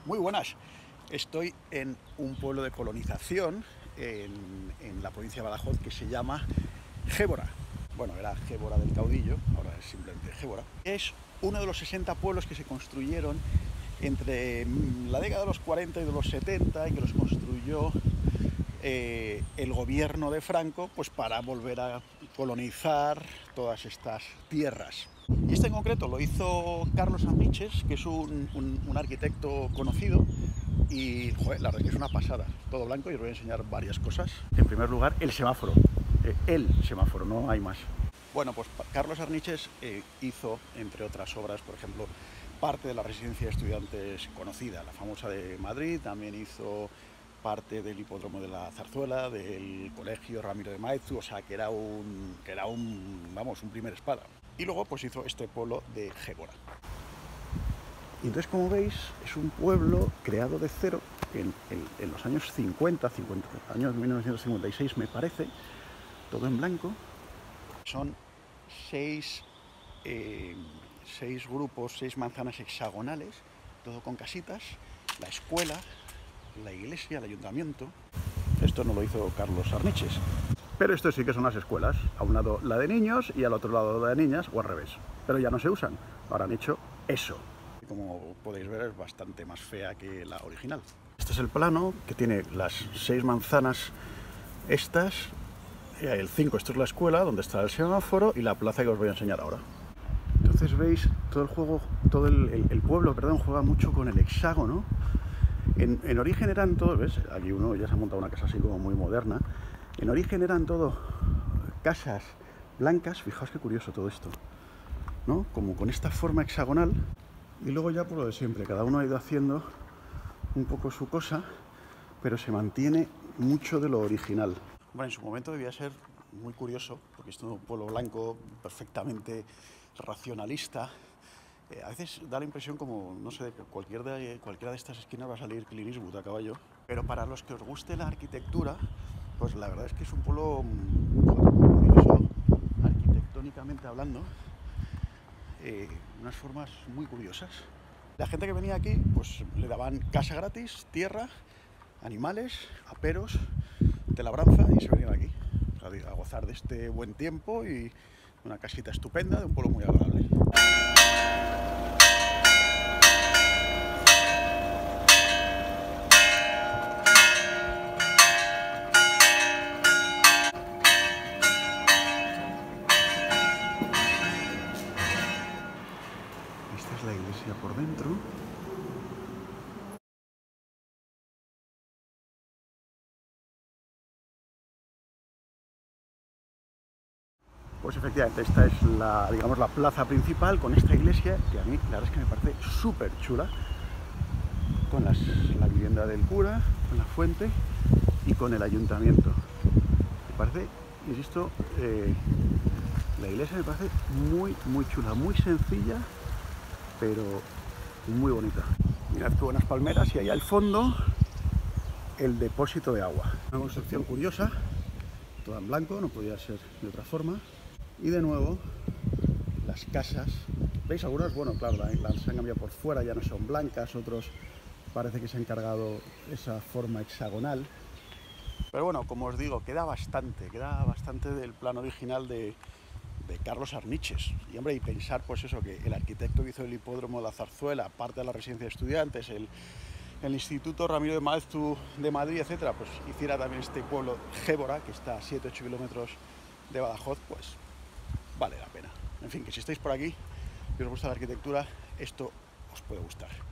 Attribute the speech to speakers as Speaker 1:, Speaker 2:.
Speaker 1: Muy buenas. Estoy en un pueblo de colonización en la provincia de Badajoz que se llama Gébora. Bueno, era Gébora del Caudillo, ahora es simplemente Gébora. Es uno de los 60 pueblos que se construyeron entre la década de los 40 y de los 70 y que los construyó el gobierno de Franco pues para volver a colonizar todas estas tierras. Y este en concreto lo hizo Carlos Arniches, que es un arquitecto conocido. Y joder, la verdad es que es una pasada, todo blanco, y os voy a enseñar varias cosas. En primer lugar, el semáforo, no hay más. Bueno, pues Carlos Arniches hizo, entre otras obras, por ejemplo, parte de la residencia de estudiantes conocida, la famosa de Madrid. También hizo parte del hipódromo de la Zarzuela, del colegio Ramiro de Maeztu, o sea, que era un primer espada. Y luego pues hizo este pueblo de Gébora. Y entonces, como veis, es un pueblo creado de cero en los años 50, años 1956 me parece, todo en blanco. Son seis grupos, 6 manzanas hexagonales, todo con casitas, la escuela, la iglesia, el ayuntamiento. Esto no lo hizo Carlos Arniches, pero esto sí que son las escuelas, a un lado la de niños y al otro lado la de niñas, o al revés, pero ya no se usan, ahora han hecho eso. Como podéis ver, es bastante más fea que la original. Este es el plano que tiene las 6 manzanas estas, el 5, esto es la escuela, donde está el semáforo y la plaza que os voy a enseñar ahora. Entonces veis, todo el pueblo, juega mucho con el hexágono. En origen eran todos, ¿ves? Aquí uno ya se ha montado una casa así como muy moderna. En origen eran todo casas blancas, fijaos qué curioso todo esto, ¿no? Como con esta forma hexagonal. Y luego ya por lo de siempre, cada uno ha ido haciendo un poco su cosa, pero se mantiene mucho de lo original. Bueno, en su momento debía ser muy curioso, porque es un pueblo blanco perfectamente racionalista. A veces da la impresión como, no sé, que cualquiera de estas esquinas va a salir Clint Eastwood a caballo. Pero para los que os guste la arquitectura, pues la verdad es que es un pueblo muy curioso, arquitectónicamente hablando. Unas formas muy curiosas. La gente que venía aquí pues le daban casa gratis, tierra, animales, aperos de labranza, y se venían aquí a gozar de este buen tiempo y una casita estupenda de un pueblo muy agradable. Esta es la iglesia por dentro. Pues efectivamente, esta es la plaza principal con esta iglesia, que a mí la verdad es que me parece súper chula, con la vivienda del cura, con la fuente y con el ayuntamiento. Me parece, insisto, la iglesia me parece muy chula, muy sencilla, pero muy bonita. Mirad qué buenas palmeras, y allá al fondo el depósito de agua. Una construcción curiosa, toda en blanco, no podía ser de otra forma. Y de nuevo, las casas. ¿Veis? Algunas, bueno, claro, las han cambiado por fuera, ya no son blancas, otros parece que se han cargado esa forma hexagonal. Pero bueno, como os digo, queda bastante del plano original de Carlos Arniches. Y hombre, y pensar pues eso, que el arquitecto que hizo el hipódromo de la Zarzuela, parte de la residencia de estudiantes, el Instituto Ramiro de Maeztu de Madrid, etcétera, pues hiciera también este pueblo Gébora, que está a 7-8 kilómetros de Badajoz, pues vale la pena. En fin, que si estáis por aquí y os gusta la arquitectura, esto os puede gustar.